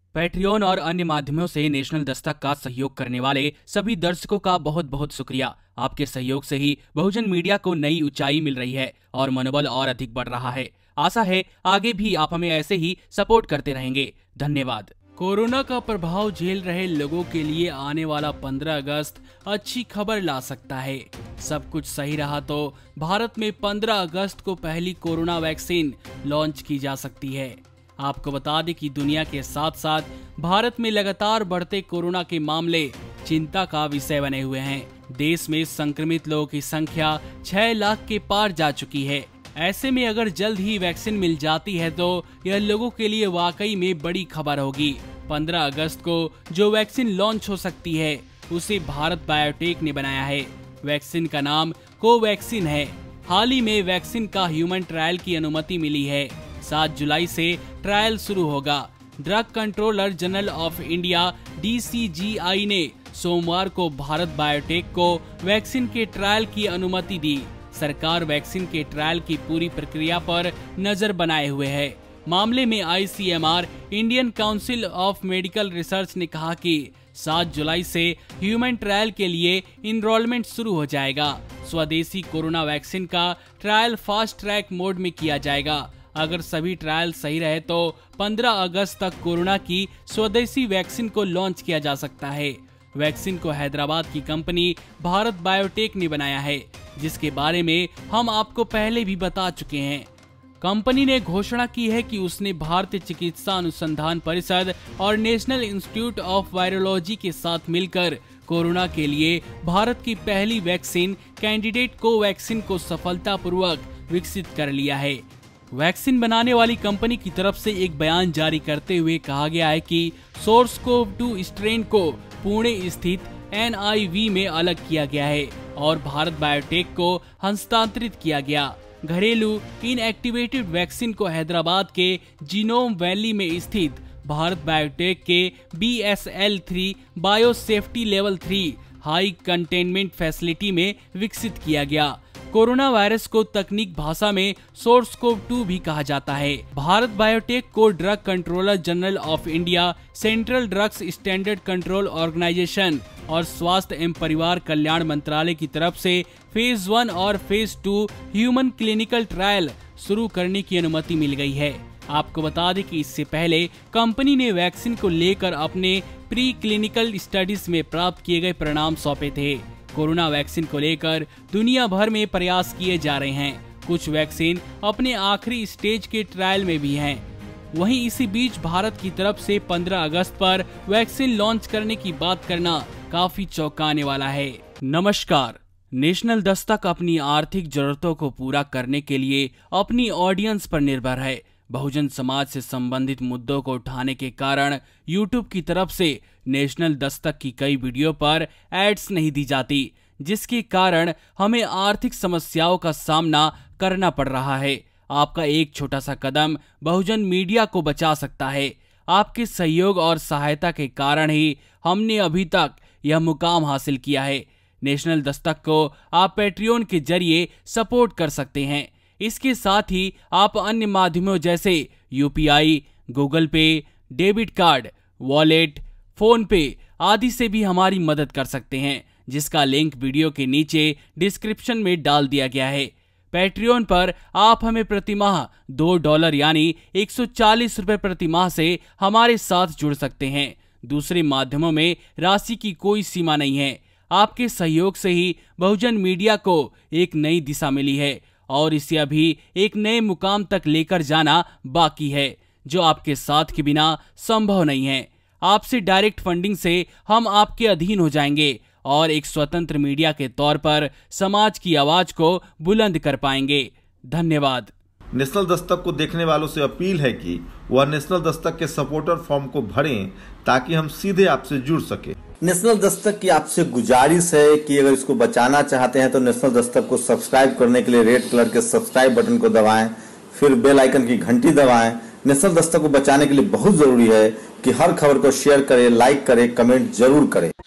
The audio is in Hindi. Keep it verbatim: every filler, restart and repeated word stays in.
पैट्रियन और अन्य माध्यमों से नेशनल दस्तक का सहयोग करने वाले सभी दर्शकों का बहुत बहुत शुक्रिया। आपके सहयोग से ही बहुजन मीडिया को नई ऊंचाई मिल रही है और मनोबल और अधिक बढ़ रहा है। आशा है आगे भी आप हमें ऐसे ही सपोर्ट करते रहेंगे। धन्यवाद। कोरोना का प्रभाव झेल रहे लोगों के लिए आने वाला पंद्रह अगस्त अच्छी खबर ला सकता है। सब कुछ सही रहा तो भारत में पंद्रह अगस्त को पहली कोरोना वैक्सीन लॉन्च की जा सकती है। आपको बता दें कि दुनिया के साथ साथ भारत में लगातार बढ़ते कोरोना के मामले चिंता का विषय बने हुए हैं। देश में संक्रमित लोगों की संख्या छह लाख के पार जा चुकी है। ऐसे में अगर जल्द ही वैक्सीन मिल जाती है तो यह लोगों के लिए वाकई में बड़ी खबर होगी। पंद्रह अगस्त को जो वैक्सीन लॉन्च हो सकती है उसे भारत बायोटेक ने बनाया है। वैक्सीन का नाम कोवैक्सीन है। हाल ही में वैक्सीन का ह्यूमन ट्रायल की अनुमति मिली है। सात जुलाई से ट्रायल शुरू होगा। Drug controller general of India D C G I ने सोमवार को भारत बायोटेक को वैक्सीन के ट्रायल की अनुमति दी। सरकार वैक्सीन के ट्रायल की पूरी प्रक्रिया पर नजर बनाए हुए है। मामले में I C M R Indian council of medical research ने कहा कि सात जुलाई से ह्यूमन ट्रायल के लिए इनरोलमेंट शुरू हो जाएगा। स्वदेशी कोरोना वैक्सीन का ट्रायल फास्ट ट्रैक मोड में किया जाएगा। अगर सभी ट्रायल सही रहे तो पंद्रह अगस्त तक कोरोना की स्वदेशी वैक्सीन को लॉन्च किया जा सकता है। वैक्सीन को हैदराबाद की कंपनी भारत बायोटेक ने बनाया है, जिसके बारे में हम आपको पहले भी बता चुके हैं। कंपनी ने घोषणा की है कि उसने भारतीय चिकित्सा अनुसंधान परिषद और नेशनल इंस्टीट्यूट ऑफ वायरोलॉजी के साथ मिलकर कोरोना के लिए भारत की पहली वैक्सीन कैंडिडेट कोवैक्सीन को सफलतापूर्वक विकसित कर लिया है। वैक्सीन बनाने वाली कंपनी की तरफ से एक बयान जारी करते हुए कहा गया है कि सोर्स कोव टू स्ट्रेन को पुणे स्थित एन आई वी में अलग किया गया है और भारत बायोटेक को हस्तांतरित किया गया। घरेलू इनएक्टिवेटेड वैक्सीन को हैदराबाद के जीनोम वैली में स्थित भारत बायोटेक के B S L three bio safety level three high containment facility में विकसित किया गया। कोरोना वायरस को तकनीक भाषा में सोर्स कोव टू भी कहा जाता है। भारत बायोटेक को drug controller general of India, central drugs standard control organisation और स्वास्थ्य एवं परिवार कल्याण मंत्रालय की तरफ से फेज वन और phase two human clinical trial शुरू करने की अनुमति मिल गई है। आपको बता दें कि इससे पहले कंपनी ने वैक्सीन को लेकर अपने प्री क्लिनिकल स्टडीज में प्राप्त किए गए परिणाम सौंपे थे। कोरोना वैक्सीन को लेकर दुनिया भर में प्रयास किए जा रहे हैं। कुछ वैक्सीन अपने आखिरी स्टेज के ट्रायल में भी हैं। वहीं इसी बीच भारत की तरफ से पंद्रह अगस्त पर वैक्सीन लॉन्च करने की बात करना काफी चौंकाने वाला है। नमस्कार। नेशनल दस्तक अपनी आर्थिक जरूरतों को पूरा करने के लिए अपनी ऑडियंस पर निर्भर है। बहुजन समाज से संबंधित मुद्दों को उठाने के कारण यूट्यूब की तरफ से नेशनल दस्तक की कई वीडियो पर एड्स नहीं दी जाती, जिसके कारण हमें आर्थिक समस्याओं का सामना करना पड़ रहा है। आपका एक छोटा सा कदम बहुजन मीडिया को बचा सकता है। आपके सहयोग और सहायता के कारण ही हमने अभी तक यह मुकाम हासिल किया है। नेशनल दस्तक को आप पैट्रियन के जरिए सपोर्ट कर सकते हैं। इसके साथ ही आप अन्य माध्यमों जैसे U P I, Google pay, debit card, wallet, PhonePe आदि से भी हमारी मदद कर सकते हैं, जिसका लिंक वीडियो के नीचे डिस्क्रिप्शन में डाल दिया गया है। पैट्रियन पर आप हमें प्रतिमाह दो डॉलर यानी एक सौ चालीस रुपए प्रति माह से हमारे साथ जुड़ सकते हैं। दूसरे माध्यमों में राशि की कोई सीमा नहीं है। आपके सहयोग से ही बहुजन मीडिया को एक नई दिशा मिली है और इसे अभी एक नए मुकाम तक लेकर जाना बाकी है, जो आपके साथ के बिना संभव नहीं है। आपसे डायरेक्ट फंडिंग से हम आपके अधीन हो जाएंगे और एक स्वतंत्र मीडिया के तौर पर समाज की आवाज को बुलंद कर पाएंगे। धन्यवाद। नेशनल दस्तक को देखने वालों से अपील है कि वह नेशनल दस्तक के सपोर्टर फॉर्म को भरें ताकि हम सीधे आपसे जुड़ सके। नेशनल दस्तक की आपसे गुजारिश है कि अगर इसको बचाना चाहते हैं तो नेशनल दस्तक को सब्सक्राइब करने के लिए रेड कलर के सब्सक्राइब बटन को दबाएं, फिर बेल आइकन की घंटी दबाएं। नेशनल दस्तक को बचाने के लिए बहुत जरूरी है कि हर खबर को शेयर करें, लाइक करें, कमेंट जरूर करें।